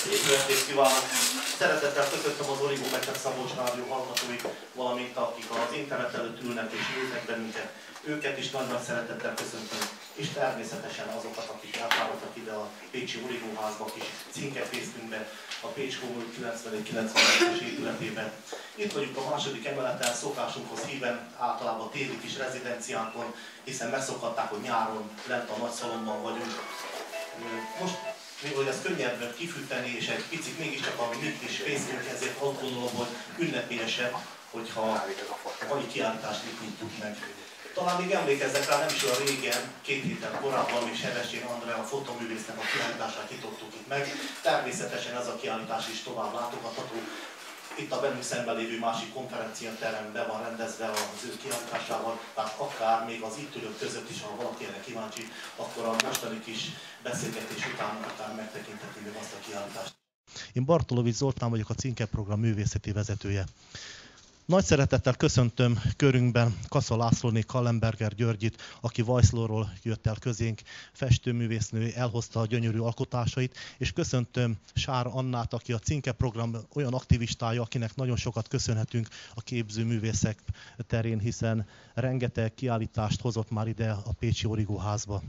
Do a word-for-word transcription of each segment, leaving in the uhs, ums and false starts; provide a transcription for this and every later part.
Szép estét kívánok! Szeretettel köszöntöm az Origo Petek Szabolcs Rádió hallgatóit, valamint akik az internet előtt ülnek és néznek bennünket. Őket is nagy-nagy szeretettel köszöntöm, és természetesen azokat, akik elfáradtak ide a Pécsi Origo házba, kis cinkefészkünkbe, a Pécs Kommun kilencvenegy kilencvenegyes épületében. Itt vagyunk a második emeleten, szokásunkhoz híven, általában téli kis rezidenciánkon, hiszen megszokhatták, hogy nyáron lent a nagyszalomban vagyunk. Most, mivel ez könnyebb kifűteni, és egy picit mégiscsak a mi kis fészkünk, ezért azt gondolom, hogy ünnepélyesebb, hogyha a mai kiállítást itt nyitjuk meg. Talán még emlékezzek rá, nem is olyan régen, két héttel korábban még Sebestyén Andrea a fotoművésznek a kiállítását nyitottuk itt meg. Természetesen ez a kiállítás is tovább látogatható. Itt a bennünk szemben lévő másik konferenciaterem be van rendezve az ő kiállításával, tehát akár még az itt ülők között is, ha valaki erre kíváncsi, akkor a mostani kis beszélgetés után akár megtekintheti még azt a kiállítást. Én Bartolovics Zoltán vagyok, a Cinke Program művészeti vezetője. Nagy szeretettel köszöntöm körünkben Kassa Lászlóné Kallenberger Györgyit, aki Vajszlóról jött el közénk, festőművésznő, elhozta a gyönyörű alkotásait, és köszöntöm Sár Annát, aki a Cinke Program olyan aktivistája, akinek nagyon sokat köszönhetünk a képzőművészek terén, hiszen rengeteg kiállítást hozott már ide a Pécsi Origo házba.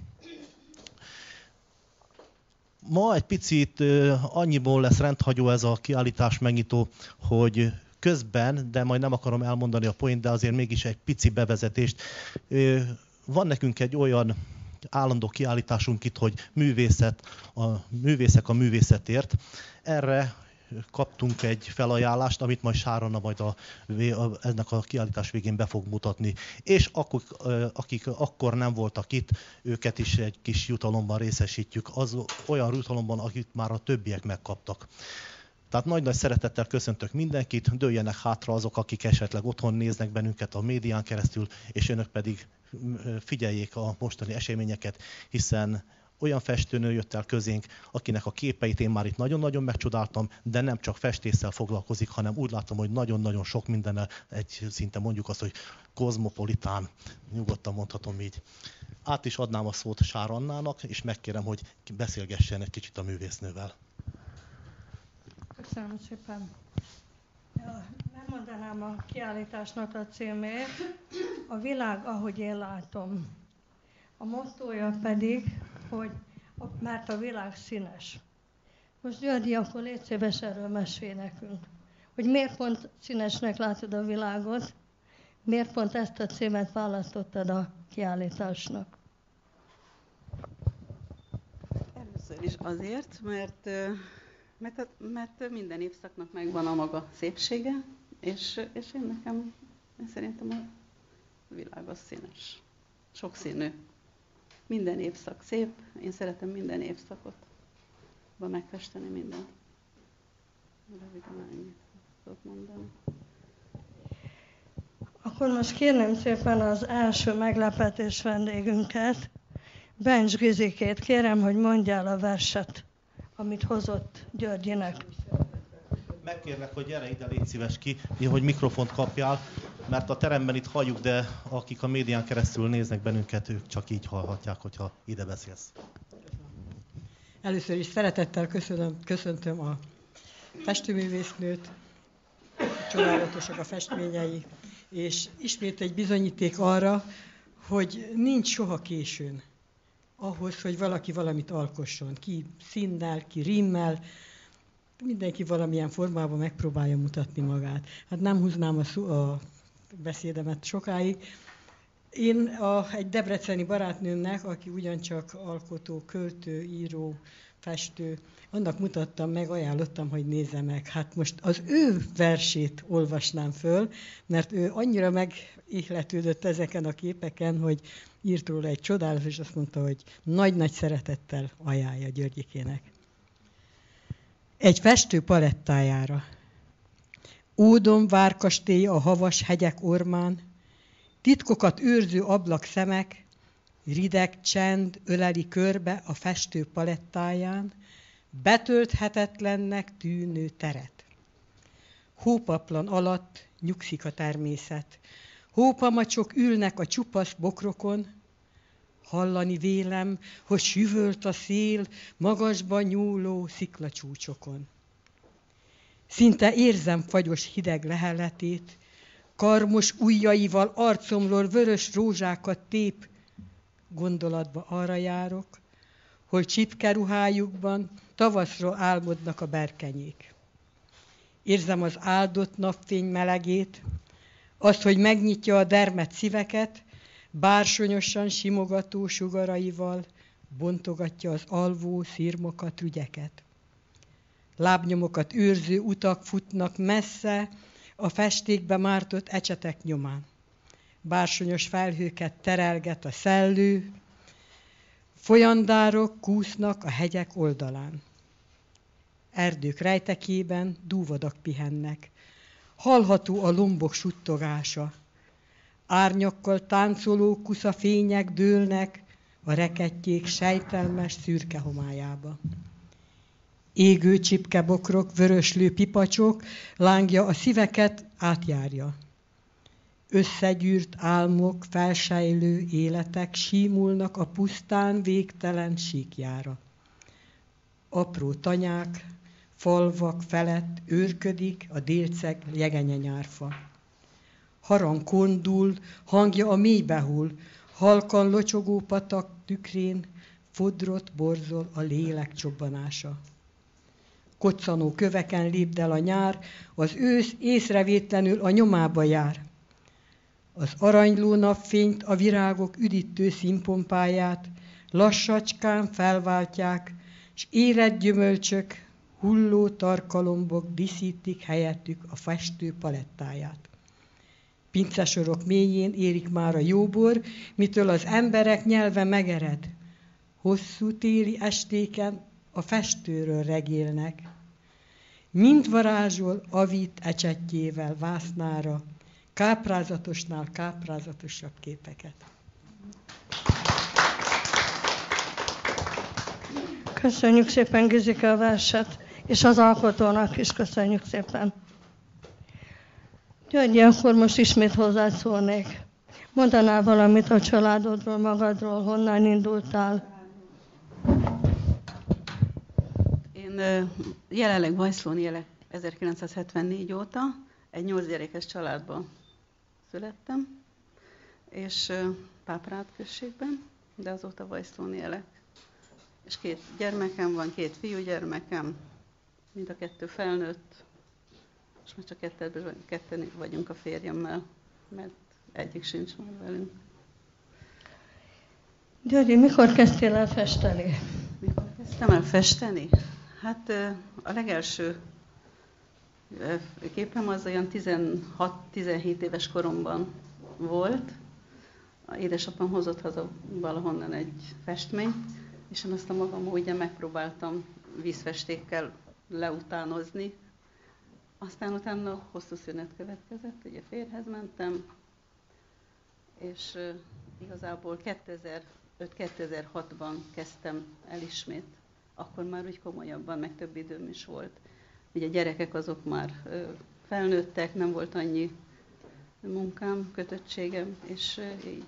Ma egy picit annyiból lesz rendhagyó ez a kiállítás megnyitó, hogy közben, de majd nem akarom elmondani a point, de azért mégis egy pici bevezetést. Van nekünk egy olyan állandó kiállításunk itt, hogy művészet, a művészek a művészetért. Erre kaptunk egy felajánlást, amit majd Sár Anna majd a, ennek a kiállítás végén be fog mutatni. És akik, akik akkor nem voltak itt, őket is egy kis jutalomban részesítjük, az olyan jutalomban, akit már a többiek megkaptak. Tehát nagy-nagy szeretettel köszöntök mindenkit, dőljenek hátra azok, akik esetleg otthon néznek bennünket a médián keresztül, és önök pedig figyeljék a mostani eseményeket, hiszen olyan festőnő jött el közénk, akinek a képeit én már itt nagyon-nagyon megcsodáltam, de nem csak festéssel foglalkozik, hanem úgy látom, hogy nagyon-nagyon sok mindennel, egy szinte mondjuk azt, hogy kozmopolitán, nyugodtan mondhatom így. Át is adnám a szót Sár Annának, és megkérem, hogy beszélgessen egy kicsit a művésznővel. Köszönöm szépen. Ja, nem mondanám a kiállításnak a címét, a világ, ahogy én látom. A mottója pedig, hogy mert a világ színes. Most Györgyi, akkor légy szíves, erről mesélj nekünk. Hogy miért pont színesnek látod a világot, miért pont ezt a címet választottad a kiállításnak? Először is azért, mert Mert, mert minden évszaknak megvan a maga szépsége, és, és én nekem, én szerintem a világ az színes, sokszínű. Minden évszak szép, én szeretem minden évszakot, ba megfesteni mindent. Röviden ennyit tudok mondani. Akkor most kérném szépen az első meglepetés vendégünket, Bencs Gizikét, kérem, hogy mondjál a verset, amit hozott Györgyinek. Megkérlek, hogy gyere ide, légy szíves ki, hogy mikrofont kapjál, mert a teremben itt halljuk, de akik a médián keresztül néznek bennünket, ők csak így hallhatják, hogyha ide beszélsz. Először is szeretettel köszönöm, köszöntöm a festőművésznőt, csodálatosak a festményei, és ismét egy bizonyíték arra, hogy nincs soha későn ahhoz, hogy valaki valamit alkosson. Ki színnel, ki rímmel, mindenki valamilyen formában megpróbálja mutatni magát. Hát nem húznám a, szó, a beszédemet sokáig. Én a, egy debreceni barátnőmnek, aki ugyancsak alkotó, költő, író, festő, annak mutattam meg, ajánlottam, hogy nézze meg. Hát most az ő versét olvasnám föl, mert ő annyira megihletődött ezeken a képeken, hogy írt róla egy csodálatos, és azt mondta, hogy nagy-nagy szeretettel ajánlja Györgyikének. Egy festő palettájára. Ódon várkastély a havas hegyek ormán, titkokat őrző ablak szemek, rideg csend öleli körbe a festő palettáján, betölthetetlennek tűnő teret. Hópaplan alatt nyugszik a természet, hópamacsok ülnek a csupasz bokrokon, Hallani vélem, hogy süvölt a szél magasban nyúló sziklacsúcsokon. Szinte érzem fagyos hideg leheletét, karmos ujjaival arcomról vörös rózsákat tép, gondolatba arra járok, hogy csipkeruhájukban tavaszról álmodnak a berkenyék. Érzem az áldott napfény melegét, azt, hogy megnyitja a dermedt szíveket, bársonyosan simogató sugaraival bontogatja az alvó szirmokat, rügyeket. Lábnyomokat őrző utak futnak messze a festékbe mártott ecsetek nyomán. Bársonyos felhőket terelget a szellő, folyandárok kúsznak a hegyek oldalán. Erdők rejtekében dúvadak pihennek. Hallható a lombok suttogása. Árnyakkal táncoló kuszafények dőlnek a rekettyék sejtelmes szürke homályába. Égő csipkebokrok, vöröslő pipacsok, lángja a szíveket átjárja. Összegyűrt álmok, felsejlő életek símulnak a pusztán végtelen síkjára. Apró tanyák, falvak felett őrködik a délceg jegenye nyárfa. Harang kondul, hangja a mélybe hull, halkan locsogó patak tükrén fodrot borzol a lélek csobbanása. Koccanó köveken lépdel a nyár, az ősz észrevétlenül a nyomába jár. Az aranyló napfényt, a virágok üdítő színpompáját lassacskán felváltják, s érett gyümölcsök, hulló tarkalombok díszítik helyettük a festő palettáját. Pincesorok mélyén érik már a jóbor, mitől az emberek nyelve megered. Hosszú téli estéken a festőről regélnek. Mind varázsol avít ecsetjével vásznára, káprázatosnál káprázatosabb képeket. Köszönjük szépen Gizike a verset, és az alkotónak is köszönjük szépen. Györgyi, akkor most ismét hozzád szólnék. Mondanál valamit a családodról, magadról, honnan indultál? Én jelenleg Vajszlón élek ezerkilencszázhetvennégy óta, egy nyolc gyerekes családban születtem, és Páprád községben, de azóta Vajszlón élek. És két gyermekem van, két fiúgyermekem, mind a kettő felnőtt, és már csak ketten, ketten vagyunk a férjemmel, mert egyik sincs már velünk. Györgyi, mikor kezdtél el festeni? Mikor kezdtem el festeni? Hát a legelső képem az olyan tizenhat-tizenhét éves koromban volt. A édesapám hozott haza valahonnan egy festményt, és én azt a magam módján megpróbáltam vízfestékkel leutánozni. Aztán utána hosszú szünet következett, ugye férjhez mentem, és igazából kétezer-öt-kétezer-hatban kezdtem el ismét. Akkor már úgy komolyabban, meg több időm is volt. Ugye a gyerekek azok már felnőttek, nem volt annyi munkám, kötöttségem, és így.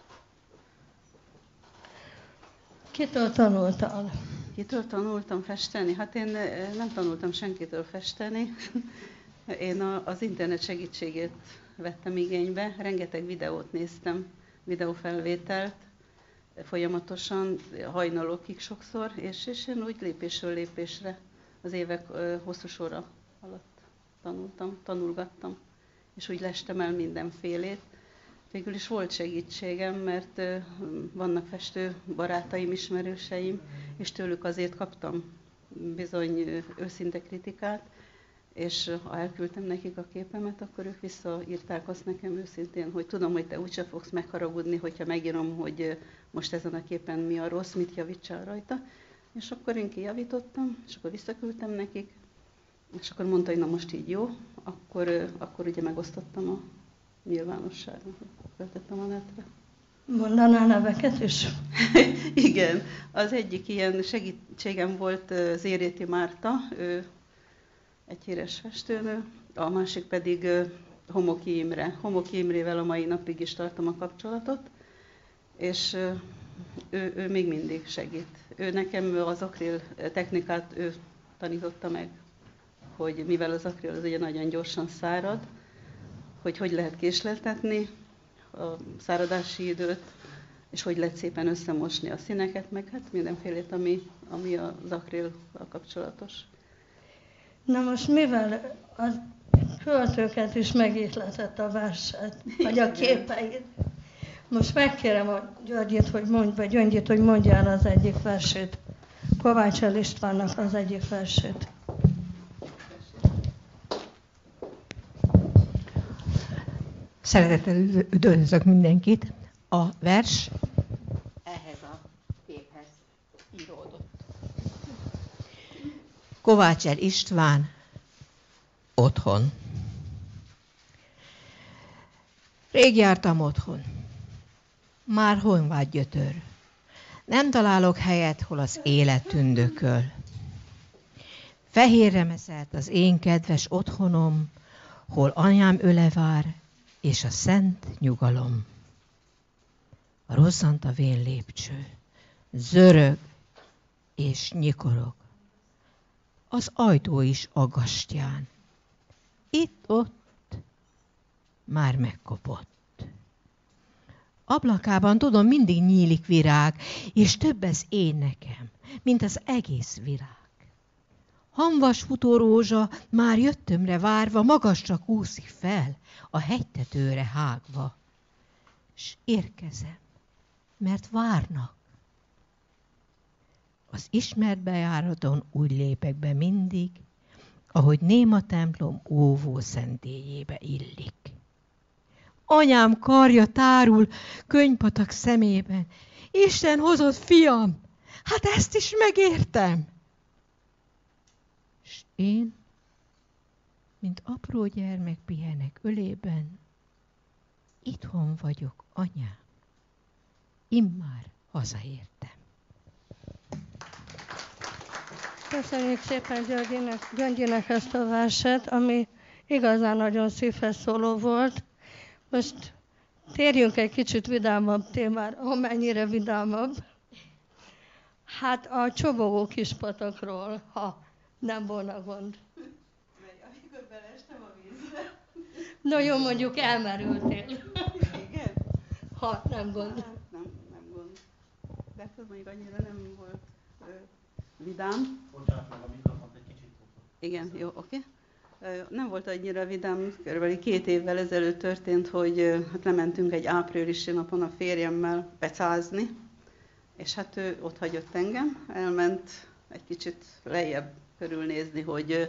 Kitől tanultál? Kitől tanultam festeni? Hát én nem tanultam senkitől festeni. Én az internet segítségét vettem igénybe, rengeteg videót néztem, videófelvételt, folyamatosan, hajnalokig sokszor, és, és én úgy lépésről lépésre az évek hosszú sora alatt tanultam, tanulgattam, és úgy lestem el mindenfélét. Végül is volt segítségem, mert vannak festő barátaim, ismerőseim, és tőlük azért kaptam bizony őszinte kritikát, és ha elküldtem nekik a képemet, akkor ők visszaírták azt nekem őszintén, hogy tudom, hogy te úgyse fogsz megharagudni, hogyha megírom, hogy most ezen a képen mi a rossz, mit javítsál rajta. És akkor én kijavítottam, és akkor visszaküldtem nekik, és akkor mondta, hogy na most így jó, akkor, akkor ugye megosztottam a nyilvánosságot, feltettem a netre. Mondanál neveket is? Igen, az egyik ilyen segítségem volt Zéréti Márta, ő egy híres festőnő, a másik pedig Homoki Imre. Homoki Imrével a mai napig is tartom a kapcsolatot, és ő, ő még mindig segít. Ő nekem az akril technikát ő tanította meg, hogy mivel az akril az ugye nagyon gyorsan szárad, hogy hogy lehet késleltetni a száradási időt, és hogy lehet szépen összemosni a színeket, meg hát mindenfélét, ami, ami az akrillal kapcsolatos. Na most mivel a költőket is megihletett a verset, vagy a képeit, most megkérem a Györgyit, hogy mondj, vagy Gyöngyit, hogy mondjál az egyik versét. Kovács El Istvánnak az egyik versét. Szeretettel üdvözlök mindenkit. A vers ehhez a képhez íródott. Kovács El István, otthon. Rég jártam otthon. Már honvágy gyötör. Nem találok helyet, hol az élet tündököl. Fehérre meszelt az én kedves otthonom, hol anyám öle vár, és a szent nyugalom. Rozzant a vén lépcső, zörög és nyikorog. Az ajtó is agastyán. Itt-ott már megkopott. Ablakában tudom, mindig nyílik virág, és több ez én nekem, mint az egész világ. Hamvas futórózsa már jöttömre várva, magasra kúszik fel, a hegytetőre hágva. S érkezem, mert várnak. Az ismert bejáraton úgy lépek be mindig, ahogy néma templom óvó szentélyébe illik. Anyám karja tárul könyvpatak szemében. Isten hozott, fiam, hát ezt is megértem. S én, mint apró gyermek pihenek ölében, itthon vagyok, anyám. Immár hazaértem. Köszönjük szépen Györgyinek, Gyöngyinek ezt a verset, ami igazán nagyon szívhez szóló volt. Most térjünk egy kicsit vidámabb témára, amennyire vidámabb. Hát a csobogó kispatakról, ha nem volna gond. Amikor beleestem a vízbe. No jó, mondjuk elmerültél. Igen? Ha nem gond. Hát nem, nem gond. De hát ez mondjuk annyira nem volt ö, vidám. Bocsánat meg a mikrofont egy kicsit. Igen, jó, oké. Okay. Nem volt annyira vidám, körülbelül két évvel ezelőtt történt, hogy hát lementünk egy áprilisi napon a férjemmel pecázni, és hát ő ott hagyott engem, elment egy kicsit lejjebb körülnézni, hogy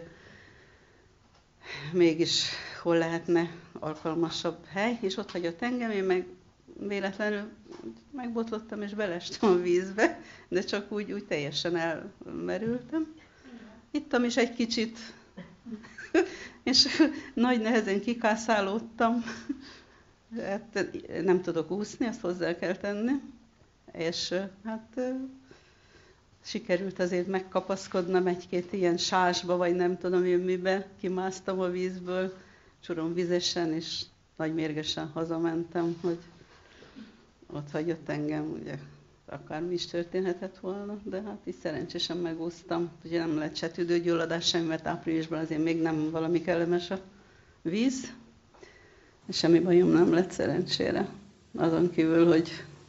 mégis hol lehetne alkalmasabb hely, és ott hagyott engem, én meg véletlenül megbotlottam és belestem a vízbe, de csak úgy, úgy teljesen elmerültem. Ittam is egy kicsit, és nagy nehezen kikászálódtam. Hát nem tudok úszni, azt hozzá kell tenni. És hát sikerült azért megkapaszkodnom egy-két ilyen sásba, vagy nem tudom én mibe, kimásztam a vízből, csuromvizesen, és nagy mérgesen hazamentem, hogy ott hagyott engem, ugye akármi is történhetett volna, de hát így szerencsésen megúsztam. Ugye nem lett se tüdőgyulladás sem, mert áprilisban azért még nem valami kellemes a víz, és semmi bajom nem lett szerencsére. Azon kívül, hogy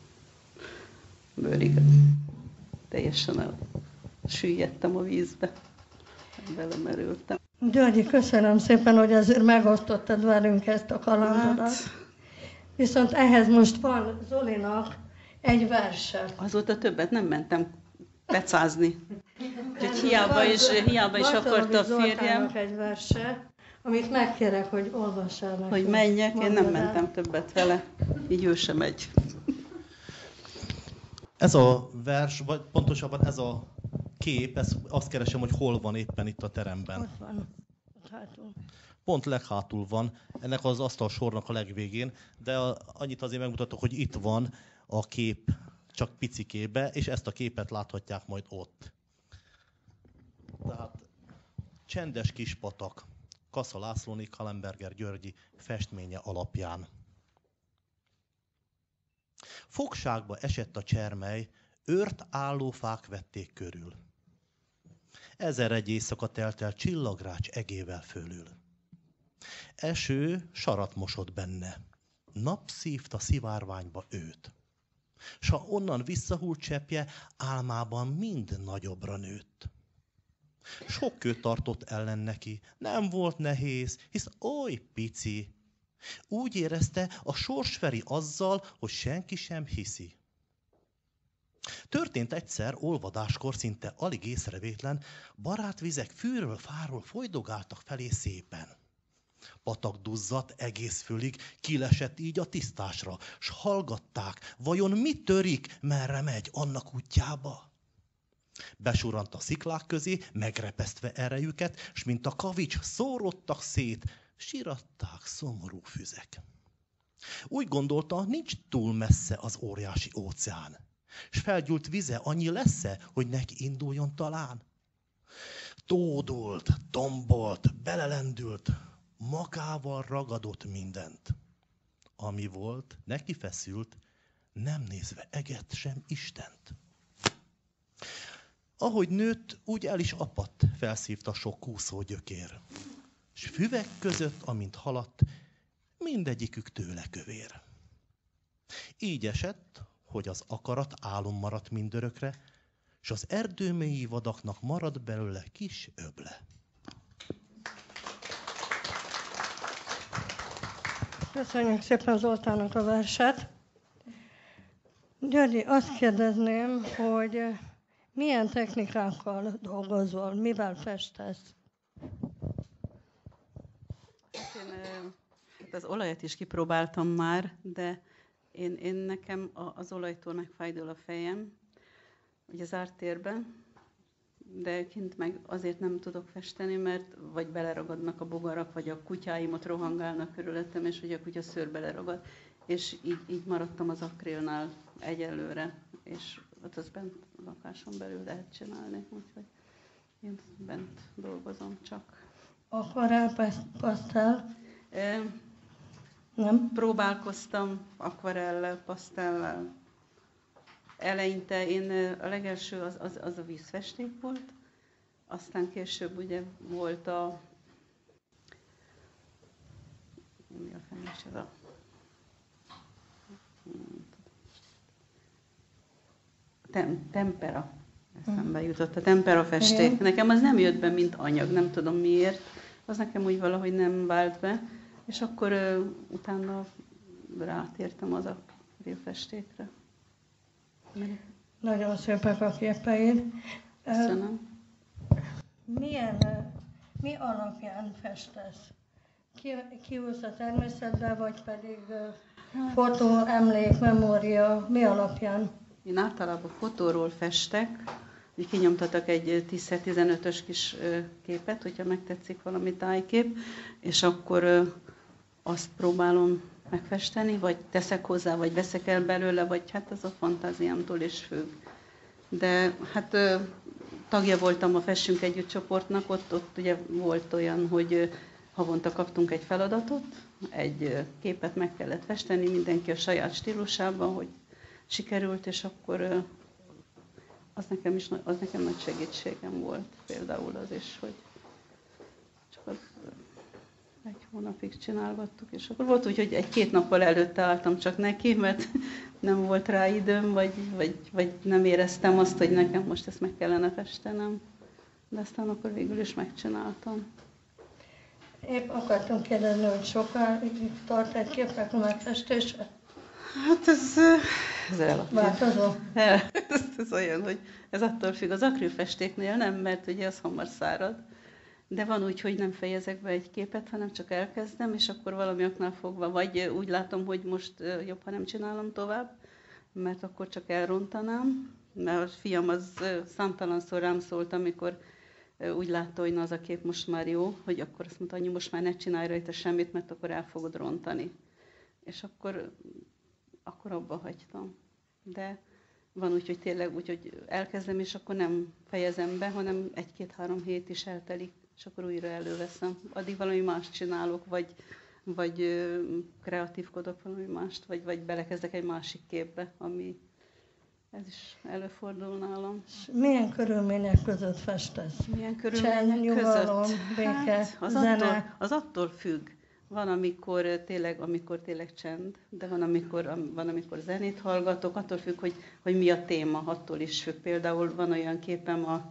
bőrig teljesen el süllyedtem a vízbe, belemerültem. Györgyi, köszönöm szépen, hogy azért megosztottad velünk ezt a kalandodat. Hát. Viszont ehhez most van Zolinak egy verse. Azóta többet nem mentem pecázni. Úgyhogy hiába is, hiába is akarta a férjem. egy verse, amit megkérek, hogy olvassál neki. Hogy menjek, én nem mentem többet vele. Így ő sem megy. Ez a vers, vagy pontosabban ez a kép, ez, azt keresem, hogy hol van éppen itt a teremben. Ott van, ott hátul. Pont leghátul van, ennek az asztalsornak a legvégén, de annyit azért megmutatok, hogy itt van a kép, csak picikébe, és ezt a képet láthatják majd ott. Tehát Csendes kispatak, Kassa Lászlóné, Kallenberger Györgyi festménye alapján. Fogságba esett a csermely, őrt álló fák vették körül. Ezer egy éjszaka telt el csillagrács egével fölül. Eső sarat mosott benne, nap szívta szivárványba őt. S ha onnan visszahult cseppje, álmában mind nagyobbra nőtt. Sok kő tartott ellen neki, nem volt nehéz, hisz oly pici. Úgy érezte, a sors veri azzal, hogy senki sem hiszi. Történt egyszer, olvadáskor szinte alig észrevétlen, barátvizek fűről, fáról folydogáltak felé szépen. Patak duzzadt egész fölig, kilesett így a tisztásra, s hallgatták, vajon mi törik, merre megy annak útjába. Besurrant a sziklák közé, megrepesztve erejüket, s mint a kavics szórodtak szét, siratták szomorú füzek. Úgy gondolta, nincs túl messze az óriási óceán, s felgyúlt vize annyi lesz-e, hogy neki induljon talán. Tódult, tombolt, belelendült, magával ragadott mindent. Ami volt, neki feszült, nem nézve eget sem Istent. Ahogy nőtt, úgy el is apadt, felszívta sok kúszó gyökér. S füvek között, amint haladt, mindegyikük tőle kövér. Így esett, hogy az akarat álom maradt mindörökre, s az erdőmélyi vadaknak maradt belőle kis öble. Köszönjük szépen Zoltánnak a verset. Györgyi, azt kérdezném, hogy milyen technikákkal dolgozol, mivel festesz? Én hát az olajat is kipróbáltam már, de én, én nekem az olajtól megfájdul a fejem, ugye zárt térben, de kint meg azért nem tudok festeni, mert vagy beleragadnak a bogarak, vagy a kutyáim ott rohangálnak körülöttem, és ugye a kutya szőr beleragad, és így, így maradtam az akrilnál egyelőre, és ott az bent a lakáson belül lehet csinálni, úgyhogy én bent dolgozom csak. Akvarell, pasztel? E, Nem? Próbálkoztam akvarellel, pasztellel. Eleinte én a legelső az, az, az a vízfesték volt, aztán később ugye volt a... Mi a fenés ez a... Tem, tempera. Eszembe jutott a tempera festék. Igen. Nekem az nem jött be, mint anyag, nem tudom miért. Az nekem úgy valahogy nem vált be. És akkor uh, utána rátértem az akrilfestékre. Nagyon szépek a képeid. Köszönöm. Milyen, mi alapján festesz? Ki, kiülsz a természetbe, vagy pedig uh, fotó, emlék, memória, mi alapján? Én általában fotóról festek, így kinyomtatok egy tíz-tizenötös kis képet, hogyha megtetszik valami tájkép, és akkor azt próbálom megfesteni, vagy teszek hozzá, vagy veszek el belőle, vagy hát az a fantáziámtól is függ. De hát tagja voltam a Fessünk Együtt csoportnak, ott, ott ugye volt olyan, hogy havonta kaptunk egy feladatot, egy képet meg kellett festeni, mindenki a saját stílusában, hogy sikerült, és akkor az nekem is az nekem nagy segítségem volt, például az is, hogy csak az egy hónapig csinálgattuk, és akkor volt úgy, hogy egy-két nappal előtte álltam csak neki, mert nem volt rá időm, vagy, vagy, vagy nem éreztem azt, hogy nekem most ezt meg kellene festenem, de aztán akkor végül is megcsináltam. Épp akartam kérdezni, hogy sokáig tart egy képnek a megfestése? Hát ez, ez relatív. Változó? Ez, ez olyan, hogy ez attól függ. Az akrilfestéknél nem, mert ugye az hamar szárad. De van úgy, hogy nem fejezek be egy képet, hanem csak elkezdem, és akkor valami oknál fogva, vagy úgy látom, hogy most jobb, ha nem csinálom tovább, mert akkor csak elrontanám. Mert a fiam az számtalanszor rám szólt, amikor úgy látta, hogy na, az a kép most már jó, hogy akkor azt mondta, anyu, most már ne csinálj rajta semmit, mert akkor el fogod rontani. És akkor, akkor abba hagytam. De van úgy, hogy tényleg úgy, hogy elkezdem, és akkor nem fejezem be, hanem egy-két-három hét is eltelik, és akkor újra előveszem. Addig valami más csinálok, vagy vagy ö, kreatívkodok valami mást, vagy, vagy belekezdek egy másik képbe, ami ez is előfordul nálam. Milyen körülmények között festesz? Milyen körülmények Csend, nyugalom, között? béke, hát, az zene? Attól, az attól függ. Van, amikor tényleg, amikor tényleg csend, de van, amikor, van, amikor zenét hallgatok, attól függ, hogy, hogy mi a téma, attól is függ. Például van olyan képem, a,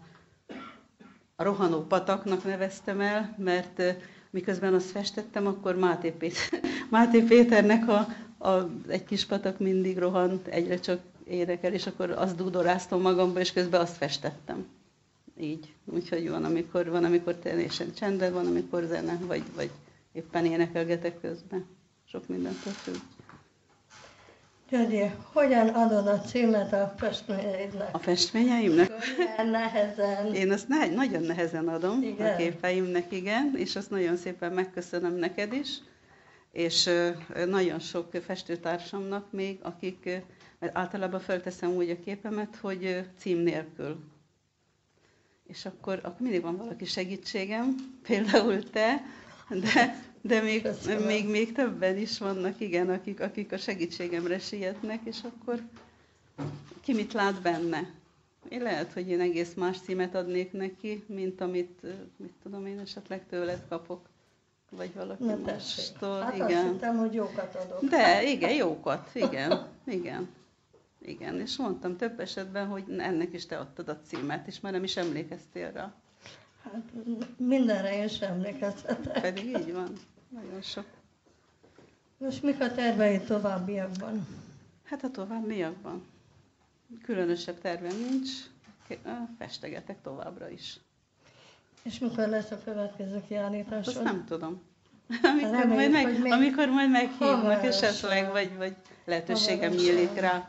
a rohanó pataknak neveztem el, mert miközben azt festettem, akkor Máté, Péter, Máté Péternek a, a, egy kis patak mindig rohant, egyre csak énekel, és akkor azt dúdoráztam magamba, és közben azt festettem. Így. Úgyhogy van, amikor, van, amikor teljesen csendben, van, amikor zene, vagy, vagy éppen énekelgetek közben. Sok mindentől függ. Györgyi, hogyan adod a címet a festményeidnek? A festményeimnek? Könnyen, nehezen. Én azt ne, nagyon nehezen adom Igen. a képeimnek, igen, és azt nagyon szépen megköszönöm neked is, és nagyon sok festőtársamnak még, akik, mert általában felteszem úgy a képemet, hogy cím nélkül. És akkor, akkor mindig van valaki segítségem, például te, de, de még, még, még többen is vannak, igen, akik, akik a segítségemre sietnek, és akkor ki mit lát benne? Én lehet, hogy én egész más címet adnék neki, mint amit, mit tudom én, esetleg tőled kapok, vagy valaki Na, mástól. Hát igen. azt hittem, hogy jókat adok. De igen, jókat, igen, igen. Igen, és mondtam több esetben, hogy ennek is te adtad a címet, és már nem is emlékeztél rá. Hát mindenre én sem emlékezhetek. Pedig így van, nagyon sok. Most mik a terveid továbbiakban? Hát a továbbiakban. Különösebb tervem nincs, festegetek továbbra is. És mikor lesz a következő kiállításod? Azt nem tudom. Amikor, Reméljük, majd, hogy meg, még amikor majd meghívnak hamarosan. esetleg, vagy, vagy lehetőségem Hamarosan. nyílik rá.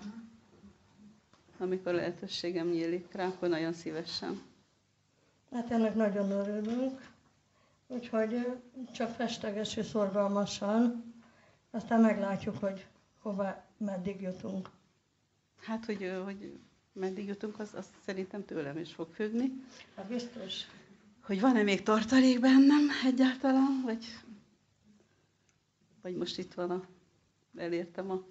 Amikor lehetőségem nyílik rá, akkor nagyon szívesen. Hát ennek nagyon örülünk, úgyhogy csak festegessük szorgalmasan, aztán meglátjuk, hogy hova, meddig jutunk. Hát, hogy, hogy meddig jutunk, az, az szerintem tőlem is fog függni. Hát biztos. Hogy van-e még tartalék bennem egyáltalán, vagy, vagy most itt van a, elértem a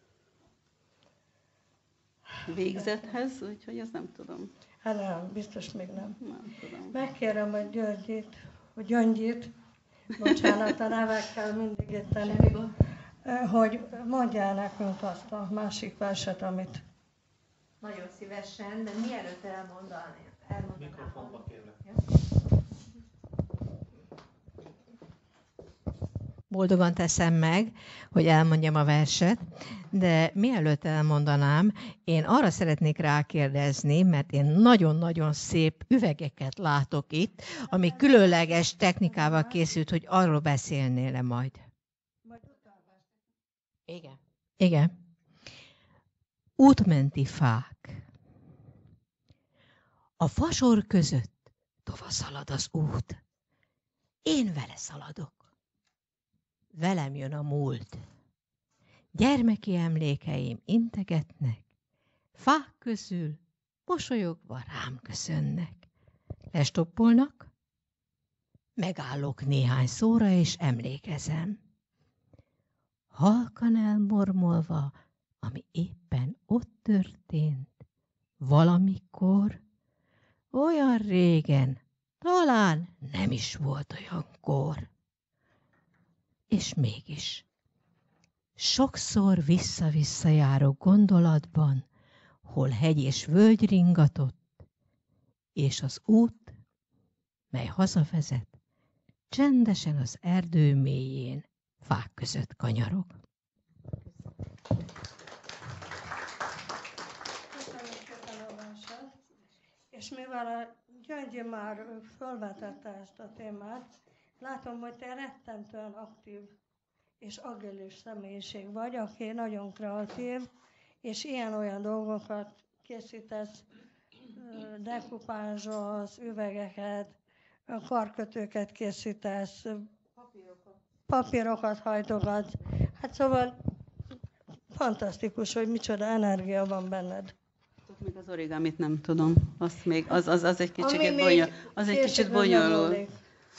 végzethez, úgyhogy ezt nem tudom. Hát nem, biztos még nem. Nem tudom. Megkérem, hogy Györgyit, hogy Gyöngyit, bocsánat, a nevekkel mindig érteni, hogy mondjál nekünk azt a másik verset, amit... Nagyon szívesen, de mielőtt elmondanám, elmondanám. Mikrofonba kérlek. Boldogan teszem meg, hogy elmondjam a verset, de mielőtt elmondanám, én arra szeretnék rákérdezni, mert én nagyon-nagyon szép üvegeket látok itt, ami különleges technikával készült, hogy arról beszélnél-e majd. Igen. Igen. Útmenti fák. A fasor között tova szalad az út. Én vele szaladok. Velem jön a múlt. Gyermeki emlékeim integetnek, fák közül mosolyogva rám köszönnek. Lestoppolnak, megállok néhány szóra és emlékezem. Halkan elmormolva, ami éppen ott történt, valamikor, olyan régen, talán nem is volt olyan kor. És mégis, sokszor vissza-vissza járok gondolatban, hol hegy és völgy ringatott, és az út, mely hazavezet, csendesen az erdő mélyén, fák között kanyarog. Köszönöm szépen a verset. És mivel a Gyöngyi már felvetette ezt a témát, látom, hogy te rettentően aktív és agilis személyiség vagy, aki nagyon kreatív, és ilyen-olyan dolgokat készítesz, dekupázsolsz, üvegeket, karkötőket készítesz, papírokat, papírokat hajtogatsz. Hát szóval fantasztikus, hogy micsoda energia van benned. Még az origamit nem tudom. Azt még, az, az, az egy kicsit Ami még bonyol, az egy kicsit később bonyolul. megoldik.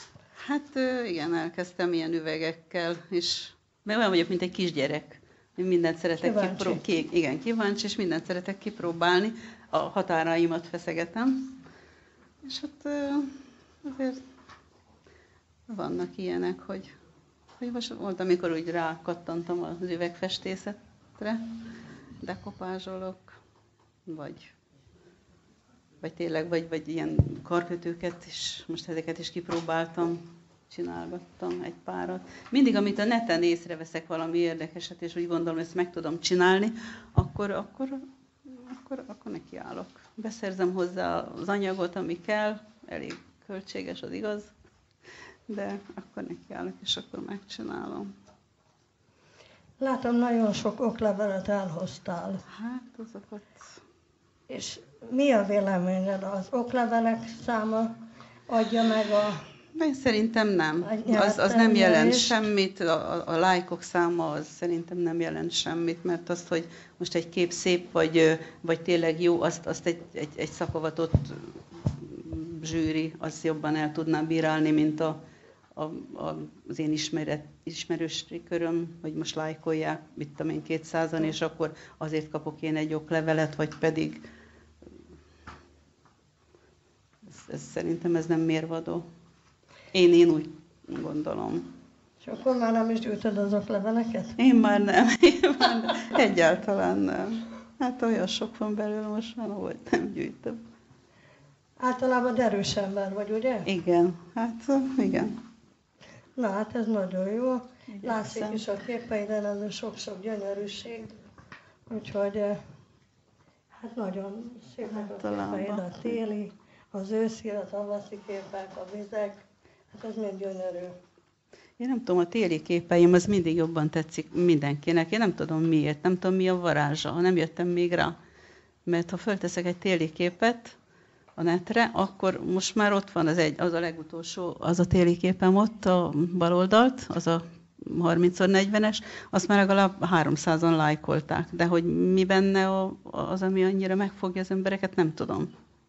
Hát igen, elkezdtem ilyen üvegekkel, és mert olyan vagyok, mint egy kisgyerek. Én mindent szeretek kipróbálni. Ki, igen, kíváncsi, és mindent szeretek kipróbálni. A határaimat feszegetem. És hát azért vannak ilyenek, hogy, hogy most volt, amikor úgy rákattantam az üvegfestészetre, dekopázsolok, vagy, vagy tényleg, vagy, vagy ilyen karkötőket is, most ezeket is kipróbáltam, csinálgattam egy párat. Mindig, amit a neten észreveszek valami érdekeset, és úgy gondolom, ezt meg tudom csinálni, akkor, akkor, akkor, akkor nekiállok. Beszerzem hozzá az anyagot, ami kell, elég költséges, az igaz, de akkor nekiállok, és akkor megcsinálom. Látom, nagyon sok oklevelet elhoztál. Hát, azokat... És mi a véleményed? Az oklevelek száma adja meg a... Én szerintem nem. Az, az nem jelent semmit, a, a, a lájkok száma az szerintem nem jelent semmit, mert azt, hogy most egy kép szép, vagy, vagy tényleg jó, azt, azt egy, egy, egy szakavatott zsűri, az jobban el tudná bírálni, mint a, a, a, az én ismeret, ismerősi köröm, hogy most lájkolják, mit tudom én, kétszázan, és akkor azért kapok én egy oklevelet, vagy pedig ez, ez, szerintem ez nem mérvadó. Én, én úgy gondolom. És akkor már nem is gyűjtöd az okleveleket? Én már nem, én már nem. Egyáltalán nem. Hát olyan sok van belőle most már, hogy nem gyűjtöm. Általában erős ember vagy, ugye? Igen, hát igen. Na hát ez nagyon jó. Igen, látszik szem. is a képeiden, ez a sok-sok gyönyörűség. Úgyhogy hát nagyon szépek a képeid, a téli, az őszi, a tavaszi képek, a vizek. Hát ez mind gyönyörű. Én nem tudom, a téli képeim az mindig jobban tetszik mindenkinek. Én nem tudom miért, nem tudom mi a varázsa, ha nem jöttem még rá. Mert ha fölteszek egy téli képet a netre, akkor most már ott van az, egy, az a legutolsó, az a téli képem ott, a bal oldalt, az a harminc negyvenes, azt már legalább háromszázan lájkolták. De hogy mi benne a, az, ami annyira megfogja az embereket, nem tudom.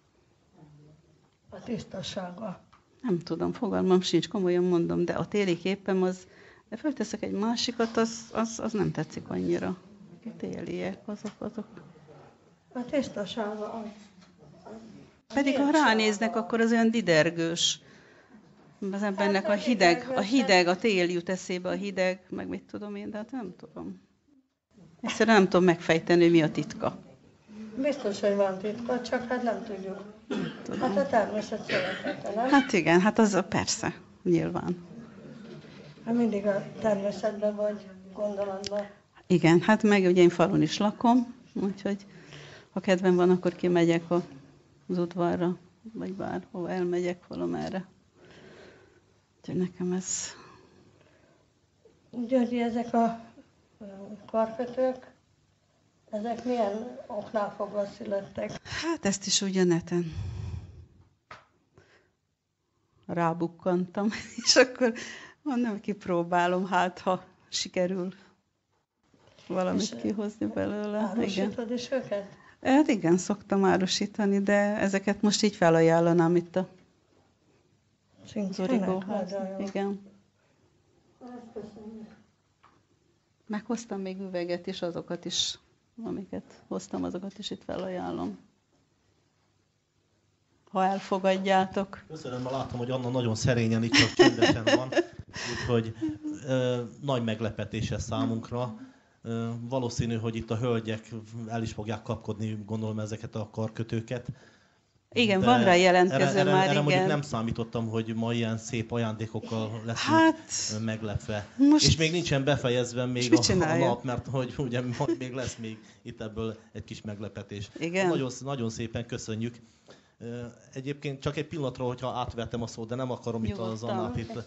A tisztasága. Nem tudom, fogalmam sincs, komolyan mondom, de a téli képem az, de fölteszek egy másikat, az, az, az nem tetszik annyira. A téliek, azok, azok. A tisztasága az. Pedig ha ránéznek, akkor az olyan didergős. Az embernek a hideg, a hideg, a tél jut eszébe, a hideg, meg mit tudom én, de hát nem tudom. Egyszerűen nem tudom megfejteni, hogy mi a titka. Biztos, hogy van titka, csak hát nem tudjuk. Hát a természet szeretete, nem? Hát igen, hát az persze, nyilván. Hát mindig a természetben vagy, gondolatban. Igen, hát meg ugye én falun is lakom, úgyhogy ha kedvem van, akkor kimegyek a, az udvarra, vagy bárhol elmegyek valamerre. Úgyhogy nekem ez... Györgyi, ezek a karkötők, ezek milyen oknál fogva születtek? Hát ezt is ugye neten rábukkantam, és akkor mondom, kipróbálom, hát ha sikerül valamit és kihozni belőle. Árusítod is őket? Hát igen, szoktam árusítani, de ezeket most így felajánlanám itt a Zorigóház. Igen. Meghoztam még üveget is, azokat is, amiket hoztam, azokat is itt felajánlom. Ha elfogadjátok. Köszönöm, ma látom, hogy Anna nagyon szerényen itt csak csendesen van, úgyhogy ö, nagy meglepetés ez számunkra. Ö, valószínű, hogy itt a hölgyek el is fogják kapkodni, gondolom, ezeket a karkötőket. Igen, de van rá jelentkező erre, erre, már, erre igen. mondjuk nem számítottam, hogy ma ilyen szép ajándékokkal leszünk hát, meglepve. Most... És még nincsen befejezve még a, a nap, mert hogy ugye majd még lesz még itt ebből egy kis meglepetés. Igen. Nagyon, nagyon szépen köszönjük. Egyébként csak egy pillanatra, hogyha átvettem a szót, de nem akarom Nyugodtan. Itt az Annát itt.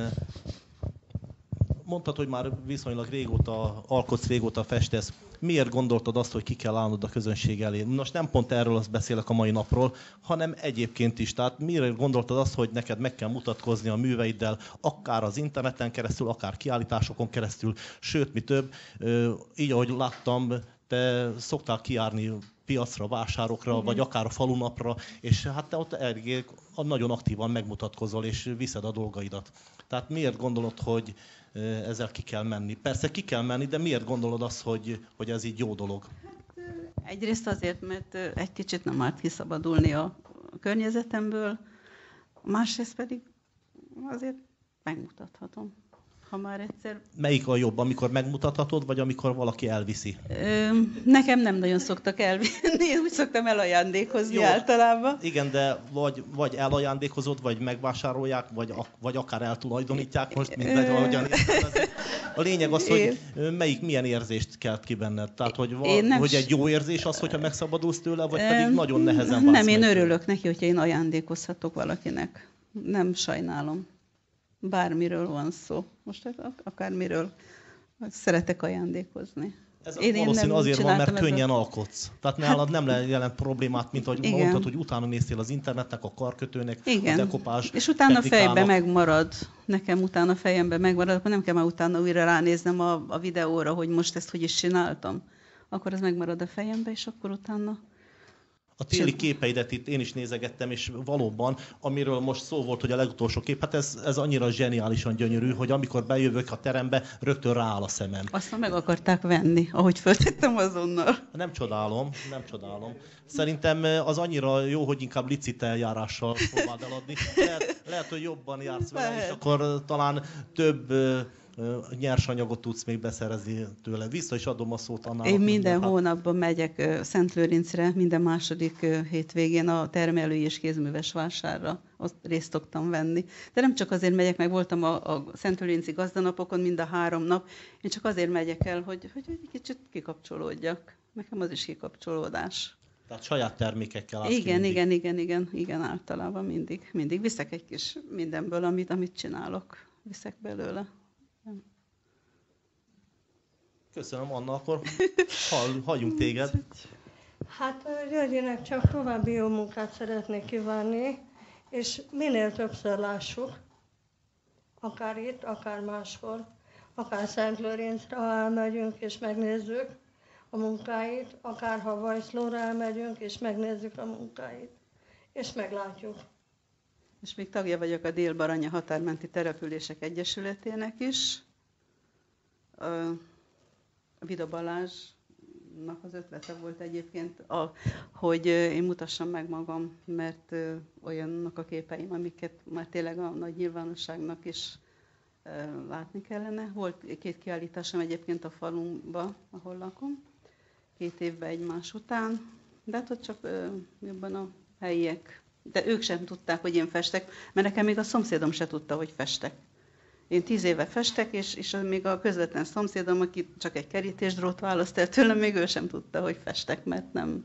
Mondtad, hogy már viszonylag régóta alkotsz, régóta festesz. Miért gondoltad azt, hogy ki kell állnod a közönség elé? Most nem pont erről azt beszélek a mai napról, hanem egyébként is. Tehát miért gondoltad azt, hogy neked meg kell mutatkozni a műveiddel, akár az interneten keresztül, akár kiállításokon keresztül, sőt, mi több. Így, ahogy láttam, te szoktál kijárni piacra, vásárokra, Igen. vagy akár a falunapra, és hát te ott eléggé nagyon aktívan megmutatkozol, és viszed a dolgaidat. Tehát miért gondolod, hogy ezzel ki kell menni? Persze ki kell menni, de miért gondolod azt, hogy, hogy ez így jó dolog? Egyrészt azért, mert egy kicsit nem árt kiszabadulni a környezetemből, másrészt pedig azért megmutathatom, ha már egyszer... Melyik a jobb, amikor megmutathatod, vagy amikor valaki elviszi? Ö, nekem nem nagyon szoktak elvinni, én úgy szoktam elajándékozni Jó. általában. Igen, de vagy, vagy elajándékozod, vagy megvásárolják, vagy, vagy akár eltulajdonítják most, mint Ö... ahogyan érted. A lényeg az, Én... hogy melyik milyen érzést kelt ki benned. Tehát, hogy, val, nem... hogy egy jó érzés az, hogyha megszabadulsz tőle, vagy pedig nagyon nehezen Nem, válsz én meg. örülök neki, hogyha én ajándékozhatok valakinek. Nem sajnálom. Bármiről van szó. Most akármiről. Szeretek ajándékozni. Ez én, valószínű én azért van, mert ebből... könnyen alkotsz. Tehát nálad nem jelent problémát, mint ahogy Igen. mondtad, hogy utána néztél az internetnek, a karkötőnek, Igen. a dekopás és utána technikának. fejbe megmarad. Nekem utána fejembe megmarad, akkor nem kell már utána újra ránéznem a, a videóra, hogy most ezt hogy is csináltam. Akkor ez megmarad a fejembe, és akkor utána... A téli képeidet itt én is nézegettem, és valóban, amiről most szó volt, hogy a legutolsó kép, hát ez, ez annyira zseniálisan gyönyörű, hogy amikor bejövök a terembe, rögtön rááll a szemem. Aztán meg akarták venni, ahogy föltettem azonnal. Nem csodálom, nem csodálom. Szerintem az annyira jó, hogy inkább licit eljárással próbáld eladni. Lehet, lehet, hogy jobban jársz vele, és akkor talán több nyersanyagot tudsz még beszerezni tőle. Vissza is adom a szót Annának. Én minden hát... hónapban megyek Szentlőrincre, minden második hétvégén a termelői és kézműves vásárra. Ott részt szoktam venni. De nem csak azért megyek, meg voltam a, a Szentlőrinci gazdanapokon mind a három nap. Én csak azért megyek el, hogy, hogy egy kicsit kikapcsolódjak. Nekem az is kikapcsolódás. Tehát saját termékekkel állsz Igen, ki igen, igen, igen, igen, általában mindig. Mindig viszek egy kis mindenből, amit, amit csinálok. Viszek belőle. Köszönöm, Anna, akkor hall, halljunk téged. Hát Györgyinek csak további jó munkát szeretnék kívánni, és minél többször lássuk, akár itt, akár máshol, akár Szentlőrincre, ha elmegyünk és megnézzük a munkáit, akár ha Vajszlóra elmegyünk és megnézzük a munkáit, és meglátjuk. És még tagja vagyok a Dél-Baranya Határmenti Települések Egyesületének is. A Vida Balázsnak az ötlete volt egyébként, a, hogy én mutassam meg magam, mert olyannak a képeim, amiket már tényleg a nagy nyilvánosságnak is látni kellene. Volt két kiállításom egyébként a falumba, ahol lakom, két évben egymás után, de hát ott csak jobban a helyiek. De ők sem tudták, hogy én festek, mert nekem még a szomszédom se tudta, hogy festek. Én tíz éve festek, és, és még a közvetlen szomszédom, aki csak egy kerítésdrót választ el tőlem, még ő sem tudta, hogy festek, mert nem...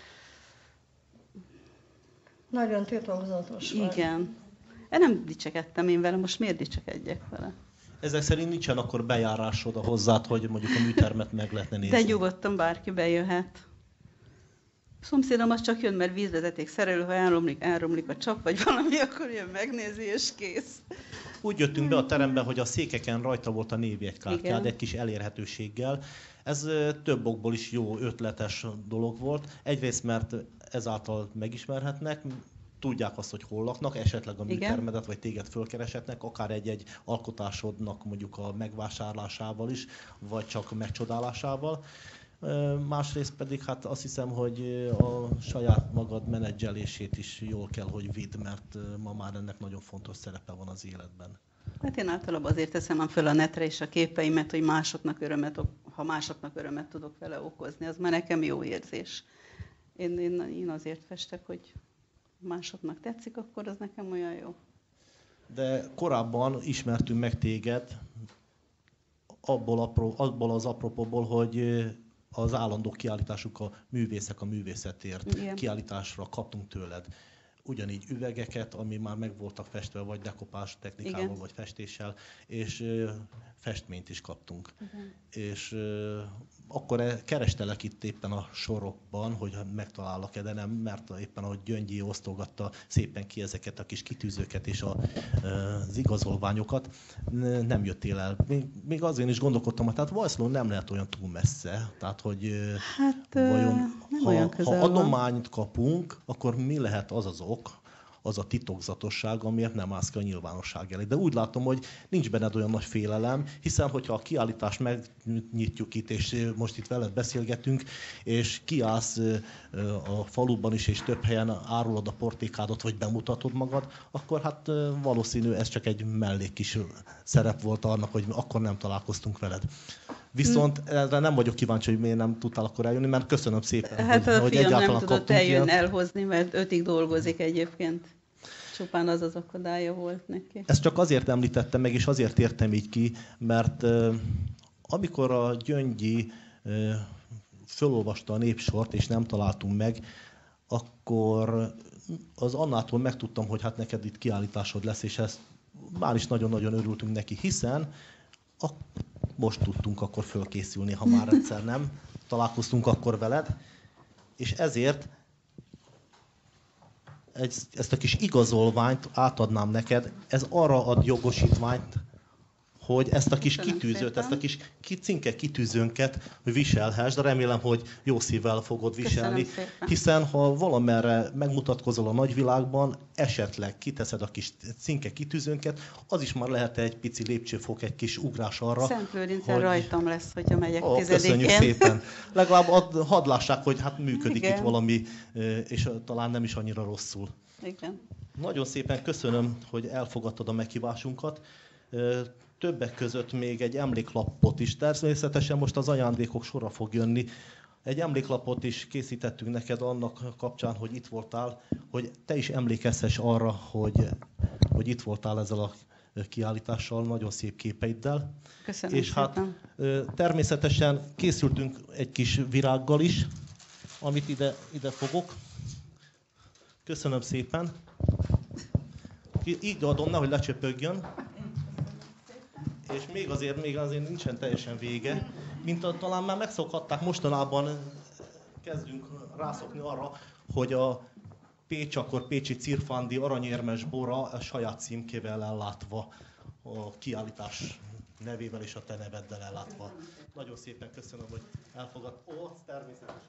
Nagyon titokzatos vagy. Igen. Én nem dicsekedtem én vele, most miért dicsekedjek vele? Ezek szerint nincsen akkor bejárásod a hozzád, hogy mondjuk a műtermet meg lehetne nézni. De nyugodtan bárki bejöhet. A szomszédom az csak jön, mert vízvezeték szerelő, ha elromlik, elromlik a csap, vagy valami, akkor jön megnézi, és kész. Úgy jöttünk be a terembe, hogy a székeken rajta volt a névjegykártyád, egy kis elérhetőséggel. Ez több okból is jó, ötletes dolog volt. Egyrészt, mert ezáltal megismerhetnek, tudják azt, hogy hol laknak, esetleg a műtermedet, vagy téged fölkereshetnek, akár egy-egy alkotásodnak mondjuk a megvásárlásával is, vagy csak megcsodálásával. Másrészt pedig hát azt hiszem, hogy a saját magad menedzselését is jól kell, hogy vidd, mert ma már ennek nagyon fontos szerepe van az életben. Hát én általában azért teszem föl a netre is a képeimet, hogy másoknak örömet, ha másoknak örömet tudok vele okozni, az már nekem jó érzés. Én, én, én azért festek, hogy másoknak tetszik, akkor az nekem olyan jó. De korábban ismertünk meg téged abból, apró, abból az apropóból, hogy az állandó kiállításuk a Művészek a művészetért. Igen. Kiállításra kaptunk tőled. ugyanígy üvegeket, ami már meg voltak festve, vagy dekopás technikával, igen, vagy festéssel, és ö, festményt is kaptunk. Igen. És ö, akkor kerestelek itt éppen a sorokban, hogy megtalálok-e, de nem, mert éppen a Gyöngyi osztogatta szépen ki ezeket a kis kitűzőket és a, az igazolványokat, nem jöttél el. Még, még azért is gondolkodtam, tehát Vajszlón nem lehet olyan túl messze, tehát hogy hát, vajon, ha, ha adományt kapunk, akkor mi lehet az az ok, az a titokzatosság, amiért nem állsz ki a nyilvánosság elé. De úgy látom, hogy nincs benned olyan nagy félelem, hiszen hogyha a kiállítást megnyitjuk itt, és most itt veled beszélgetünk, és kiállsz a faluban is, és több helyen árulod a portékádat, vagy bemutatod magad, akkor hát valószínű ez csak egy mellék kis szerep volt annak, hogy akkor nem találkoztunk veled. Viszont erre nem vagyok kíváncsi, hogy miért nem tudtál akkor eljönni, mert köszönöm szépen, hát hogy, a hogy fiam egyáltalán nem tudott kaptunk eljönni, ilyen. elhozni, mert ötig dolgozik egyébként. Csupán az az akadálya volt neki. Ezt csak azért említettem meg, és azért értem így ki, mert uh, amikor a Gyöngyi uh, fölolvasta a népsort, és nem találtunk meg, akkor az Annától megtudtam, hogy hát neked itt kiállításod lesz, és ezt már is nagyon-nagyon örültünk neki, hiszen a, most tudtunk akkor fölkészülni, ha már egyszer nem találkoztunk akkor veled, és ezért egy, ezt a kis igazolványt átadnám neked, ez arra ad jogosítványt, hogy ezt a kis Köszönöm kitűzőt, szépen. ezt a kis cinke kitűzőnket viselhessd, de remélem, hogy jó szívvel fogod viselni, hiszen ha valamerre megmutatkozol a nagyvilágban, esetleg kiteszed a kis cinke kitűzőnket, az is már lehet egy pici lépcsőfok, egy kis ugrás arra. Szentlőrincen hogy... rajtam lesz, hogyha megyek Ó, tizedikén. köszönjük szépen. Legalább ad, hadd lássák, hogy hát működik Igen. itt valami, és talán nem is annyira rosszul. Igen. Nagyon szépen köszönöm, hogy elfogadtad a meghívásunkat. Többek között még egy emléklapot is. Természetesen most az ajándékok sora fog jönni. Egy emléklapot is készítettünk neked annak kapcsán, hogy itt voltál, hogy te is emlékezhess arra, hogy, hogy itt voltál ezzel a kiállítással, nagyon szép képeiddel. Köszönöm És hát szépen. természetesen készültünk egy kis virággal is, amit ide, ide fogok. Köszönöm szépen. Így adom, nehogy lecsöpögjön. És még azért, még azért nincsen teljesen vége. Mint a, talán már megszokhatták, mostanában kezdünk rászokni arra, hogy a Pécs, akkor Pécsi Cirfándi aranyérmes bora a saját címkével ellátva, a kiállítás nevével és a te neveddel ellátva. Nagyon szépen köszönöm, hogy elfogad. Ó, természetesen.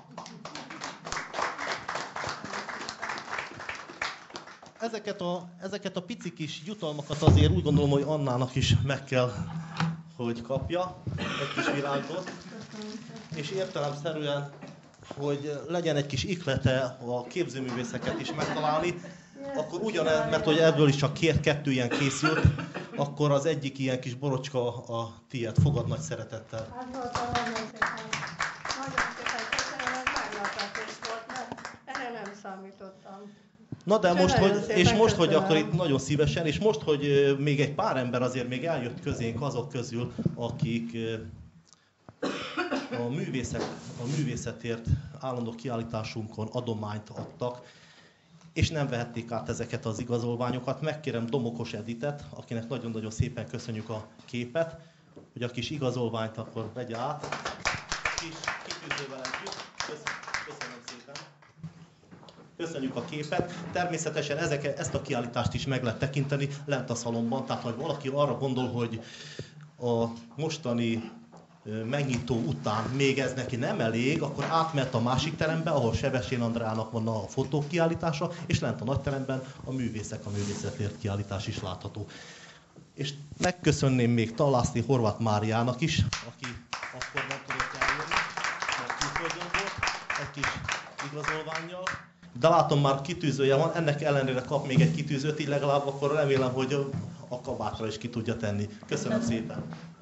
Ezeket a, ezeket a pici kis jutalmakat azért úgy gondolom, hogy Annának is meg kell, hogy kapja egy kis virágot. És értelemszerűen, hogy legyen egy kis iklete a képzőművészeket is megtalálni, akkor ugyanez, mert hogy ebből is csak két, kettő ilyen készült, akkor az egyik ilyen kis borocska a tiéd. Fogad nagy szeretettel. Hát voltam nagyon szépen, nagyon szépen köszönöm, ez meglepetés volt, mert erre nem számítottam. Na de most, hogy, és most, hogy köszönöm. akkor itt nagyon szívesen, és most, hogy még egy pár ember azért még eljött közénk azok közül, akik a, művészek, a művészetért állandó kiállításunkon adományt adtak, és nem vehették át ezeket az igazolványokat. Megkérem Domokos Editet, akinek nagyon-nagyon szépen köszönjük a képet, hogy a kis igazolványt akkor vegye át. Kis kitűzővel együtt. Köszönöm szépen. Köszönjük a képet. Természetesen ezeket, ezt a kiállítást is meg lehet tekinteni lent a szalomban. Tehát, ha valaki arra gondol, hogy a mostani megnyitó után még ez neki nem elég, akkor átmehet a másik terembe, ahol Sevesén Andrának van a fotókiállítása, és lent a nagyteremben a művészek a művészetért kiállítás is látható. És megköszönném még Talászni Horváth Máriának is, aki akkor nem tudott eljönni, mert külföldön volt, egy kis igazolvánnyal. De látom, már kitűzője van, ennek ellenére kap még egy kitűzőt, így legalább akkor remélem, hogy a kabátra is ki tudja tenni. Köszönöm szépen!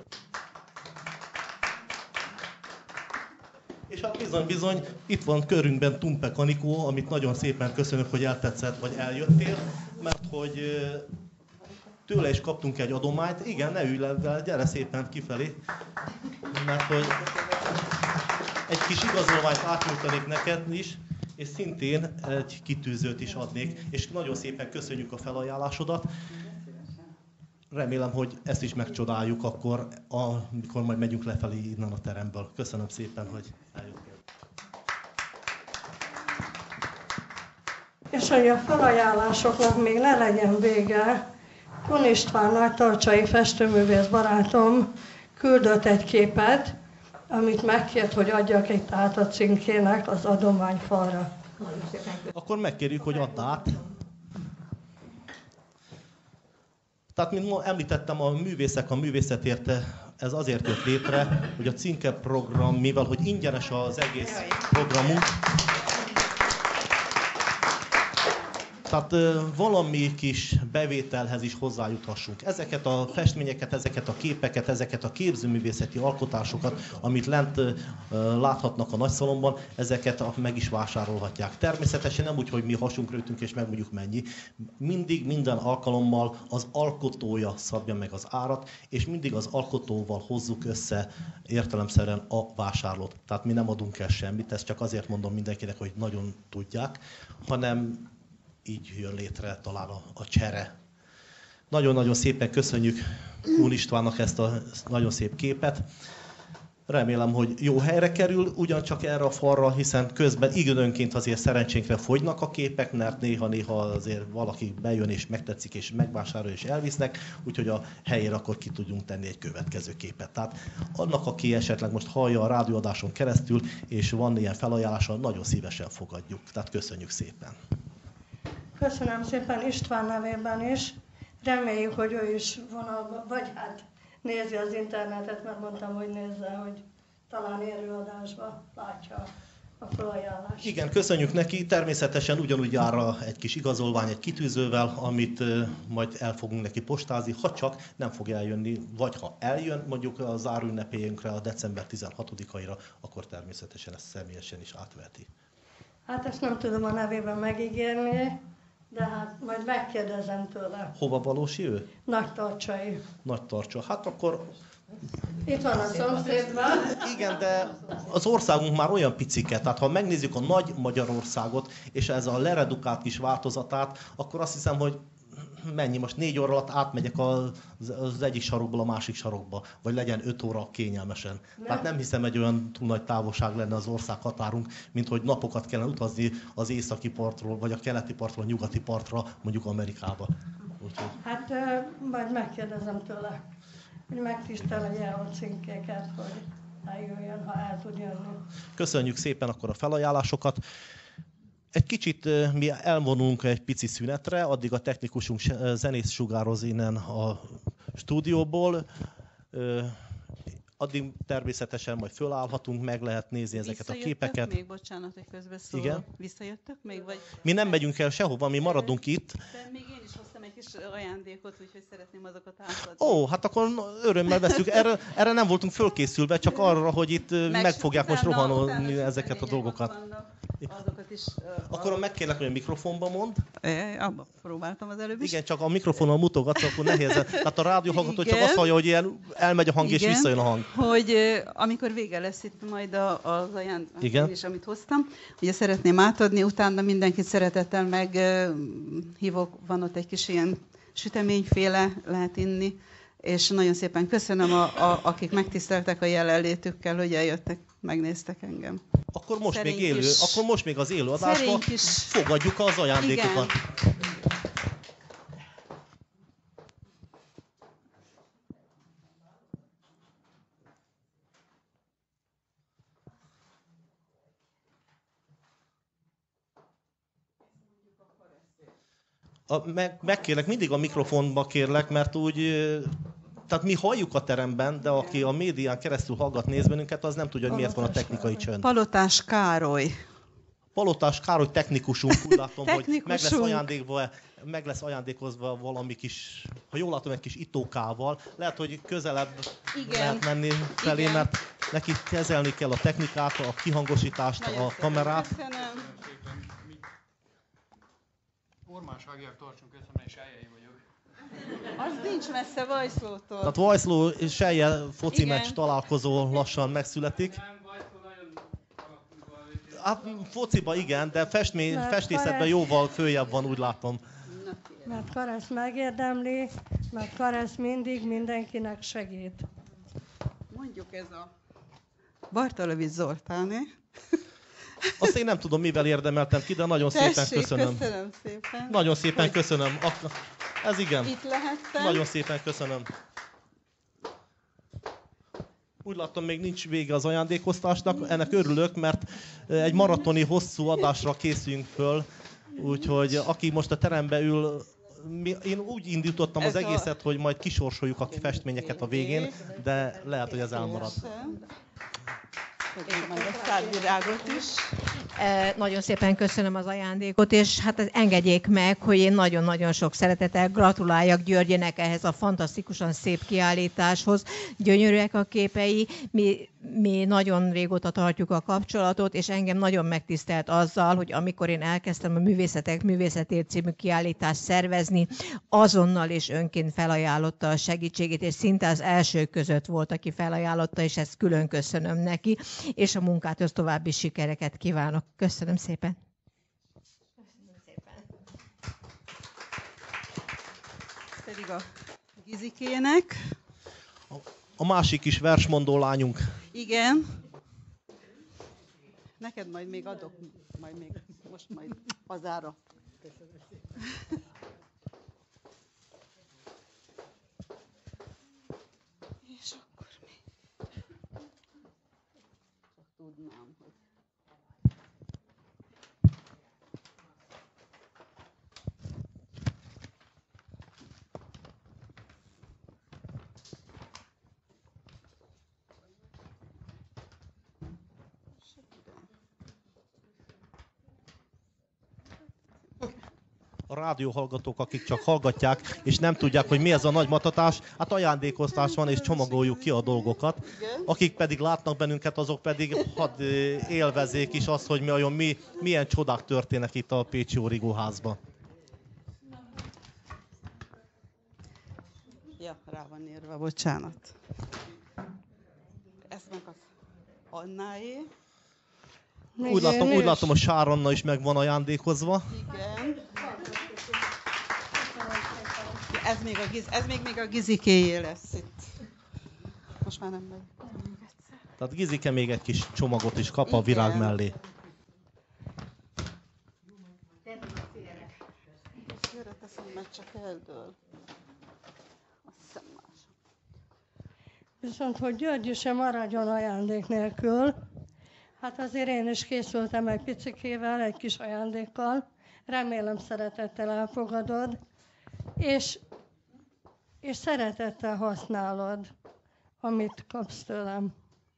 És hát bizony-bizony, itt van körünkben Tumpe Kanikó, amit nagyon szépen köszönök, hogy eltetszett, vagy eljöttél, mert hogy tőle is kaptunk egy adományt. Igen, ne ülj le, gyere szépen kifelé, mert hogy egy kis igazolványt átnyújtanék neked is, és szintén egy kitűzőt is adnék, és nagyon szépen köszönjük a felajánlásodat. Remélem, hogy ezt is megcsodáljuk akkor, amikor majd megyünk lefelé innen a teremből. Köszönöm szépen, hogy eljöttél. És hogy a felajánlásoknak még ne legyen vége, Kun István nagytarcsai festőművész barátom küldött egy képet, amit megkért, hogy adjak itt át a cinkének az adományfalra. Akkor megkérjük, hogy add át. Tehát, mint említettem, a művészek a művészet érte, ez azért jött létre, hogy a Cinke program, mivel hogy ingyenes az egész programunk, tehát valami kis bevételhez is hozzájuthassunk. Ezeket a festményeket, ezeket a képeket, ezeket a képzőművészeti alkotásokat, amit lent láthatnak a nagyszalomban, ezeket meg is vásárolhatják. Természetesen nem úgy, hogy mi hasunkra ütünk és megmondjuk mennyi. Mindig, minden alkalommal az alkotója szabja meg az árat, és mindig az alkotóval hozzuk össze értelemszerűen a vásárlót. Tehát mi nem adunk el semmit, ezt csak azért mondom mindenkinek, hogy nagyon tudják, hanem így jön létre talán a, a csere. Nagyon-nagyon szépen köszönjük Kun Istvánnak ezt a nagyon szép képet. Remélem, hogy jó helyre kerül, ugyancsak erre a falra, hiszen közben időnként azért szerencsénkre fogynak a képek, mert néha-néha azért valaki bejön és megtetszik és megvásárol és elvisznek, úgyhogy a helyére akkor ki tudjunk tenni egy következő képet. Tehát annak, aki esetleg most hallja a rádióadáson keresztül, és van ilyen felajánlása, nagyon szívesen fogadjuk. Tehát köszönjük szépen. Köszönöm szépen István nevében is. Reméljük, hogy ő is vonalban, vagy hát nézi az internetet, mert mondtam, hogy nézze, hogy talán élőadásban látja a felajánlást. Igen, köszönjük neki. Természetesen ugyanúgy jár egy kis igazolvány egy kitűzővel, amit majd el fogunk neki postázni, ha csak nem fog eljönni, vagy ha eljön mondjuk a záróünnepélyünkre a december tizenhatodikaira, akkor természetesen ezt személyesen is átveheti. Hát ezt nem tudom a nevében megígérni, de hát majd megkérdezem tőle. Hova valósi ő? Nagytarcsai. Nagytarcsa. Hát akkor... Itt van a szomszédban. Igen, de az országunk már olyan picike, tehát ha megnézzük a nagy Magyarországot, és ez a leredukált kis változatát, akkor azt hiszem, hogy mennyi, most négy óra alatt átmegyek az, az egyik sarokból a másik sarokba, vagy legyen öt óra kényelmesen. Nem. Tehát nem hiszem, egy olyan túl nagy távolság lenne az ország határunk, mint hogy napokat kellene utazni az északi partról, vagy a keleti partról, a nyugati partra, mondjuk Amerikába. Úgyhogy... Hát majd megkérdezem tőle, hogy megtisztelje a cinkéket, hogy eljöjjön, ha el tud jönni. Köszönjük szépen akkor a felajánlásokat. Egy kicsit mi elvonulunk egy pici szünetre, addig a technikusunk zenész sugároz innen a stúdióból. Addig természetesen majd fölállhatunk, meg lehet nézni ezeket a képeket. Még, bocsánat, hogy közbeszólok. Igen? Visszajöttek még? Vagy... Mi nem megyünk el sehova, mi maradunk itt. De még én is hoztam egy kis ajándékot, úgyhogy szeretném azokat átadni. Ó, hát akkor örömmel veszük. Erre, erre nem voltunk fölkészülve, csak arra, hogy itt meg, meg fogják most rohanolni ezeket a dolgokat. Azokat is, uh, akkor megkérlek, hogy a mikrofonba mond. É, abba próbáltam az előbb is. Igen, csak a mikrofonon mutogatsz, akkor nehéz. Tehát a rádióhallgató csak azt hallja, hogy ilyen elmegy a hang, igen, és visszajön a hang. Hogy uh, amikor vége lesz itt majd a, az ajándék is, amit hoztam, ugye szeretném átadni, utána mindenkit szeretettel meghívok, uh, van ott egy kis ilyen süteményféle, lehet inni, és nagyon szépen köszönöm, a, a, akik megtiszteltek a jelenlétükkel, hogy eljöttek, megnéztek engem. Akkor most, még élő, akkor most még az élő adásban fogadjuk az ajándékokat. A, meg, megkérlek, mindig a mikrofonba kérlek, mert úgy... Tehát mi halljuk a teremben, de aki a médián keresztül hallgat, néz bennünket, az nem tudja, hogy miért van a technikai csönd. Palotás Károly. Palotás Károly technikusunk, úgy látom, hogy meg lesz, ajándékba, meg lesz ajándékozva valami kis, ha jól látom, egy kis itókával. Lehet, hogy közelebb igen. lehet menni felé, igen. mert neki kezelni kell a technikát, a kihangosítást, nagyon a kamerát. Köszönöm. Ormás Ágiák tartsunk össze, és eljei vagyok. Az nincs messze Vajszlótól. Tehát Vajszló és Selje foci meccs találkozó lassan megszületik. Nem, Vajszló nagyon Hát fociba igen, de festmény, Mert festészetben Karesz- jóval följebb van, úgy látom. Mert Karesz megérdemli, mert Karesz mindig mindenkinek segít. Mondjuk ez a Bartalovics Zoltáné. Azt én nem tudom, mivel érdemeltem ki, de nagyon szépen Tessék, köszönöm. köszönöm szépen. Nagyon szépen hogy köszönöm. Ak- Ez igen. Itt lehettem. Nagyon szépen köszönöm. Úgy láttam, még nincs vége az ajándékoztásnak. Ennek örülök, mert egy maratoni hosszú adásra készülünk föl. Úgyhogy aki most a terembe ül, mi- én úgy indítottam az Ez a- egészet, hogy majd kisorsoljuk a festményeket a végén, de lehet, hogy ez elmarad. Hogy majd a szárvirágot is. E, nagyon szépen köszönöm az ajándékot, és hát engedjék meg, hogy én nagyon-nagyon sok szeretettel gratuláljak Györgyének ehhez a fantasztikusan szép kiállításhoz. Gyönyörűek a képei, mi, mi nagyon régóta tartjuk a kapcsolatot, és engem nagyon megtisztelt azzal, hogy amikor én elkezdtem a Művészetek Művészetért című kiállítást szervezni, azonnal és önként felajánlotta a segítségét, és szinte az első között volt, aki felajánlotta, és ezt külön köszönöm neki, és a munkáthoz további sikereket kívánok. Köszönöm szépen. Köszönöm szépen. Pedig a Gizikének. A másik kis versmondó lányunk. Igen. Neked majd még adok, majd még, most majd hazára. És akkor még. Csak tudnám, hogy... A rádióhallgatók, akik csak hallgatják, és nem tudják, hogy mi ez a nagy matatás, hát ajándékoztás van, és csomagoljuk ki a dolgokat. Akik pedig látnak bennünket, azok pedig hadd élvezzék is azt, hogy mi, olyan, mi, milyen csodák történnek itt a Pécsi Origóházban. Ja, rá van írva, bocsánat. Ezt meg az Annáé. Úgy látom, úgy látom, a Sáranna is meg van ajándékozva. Igen. Ez még, a giz, ez még, még a Gizikéjé lesz itt. Most már nem megy. Tehát Gizike még egy kis csomagot is kap a virág Igen. mellé. Félreteszem, mert csak eldől. Azt hiszem más. Viszont, hogy György sem maradjon ajándék nélkül, hát azért én is készültem egy picikével, egy kis ajándékkal. Remélem szeretettel elfogadod, és, és szeretettel használod, amit kapsz tőlem.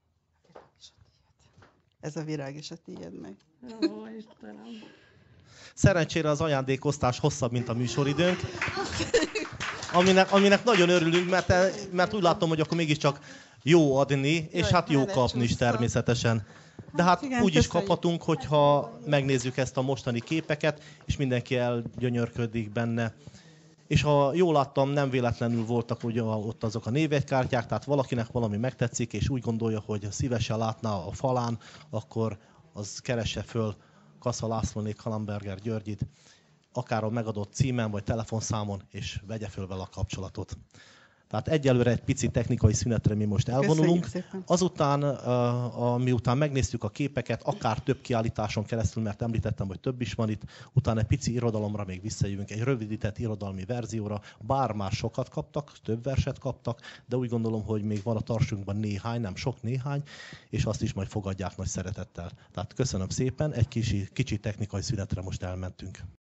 Ez a virág is a tiéd meg. Ó, Istenem. Szerencsére az ajándékoztás hosszabb, mint a műsoridőnk. Aminek, aminek nagyon örülünk, mert, mert úgy látom, hogy akkor mégiscsak jó adni, és Jaj, hát jó már kapni is lecsúsztam. természetesen. De hát igen, úgy is köszönjük. kaphatunk, hogyha megnézzük ezt a mostani képeket, és mindenki elgyönyörködik benne. És ha jól láttam, nem véletlenül voltak ugye ott azok a névjegykártyák, tehát valakinek valami megtetszik, és úgy gondolja, hogy szívesen látná a falán, akkor az keresse föl Kassa Lászlóné Kalamberger Györgyit, akár a megadott címen vagy telefonszámon, és vegye föl vele a kapcsolatot. Tehát egyelőre egy pici technikai szünetre mi most elvonulunk. Köszönjük szépen. Azután, a, a, miután megnéztük a képeket, akár több kiállításon keresztül, mert említettem, hogy több is van itt, utána egy pici irodalomra még visszajövünk, egy rövidített irodalmi verzióra, bár már sokat kaptak, több verset kaptak, de úgy gondolom, hogy még van a tarsunkban néhány, nem sok, néhány, és azt is majd fogadják nagy szeretettel. Tehát köszönöm szépen, egy kicsi, kicsi technikai szünetre most elmentünk.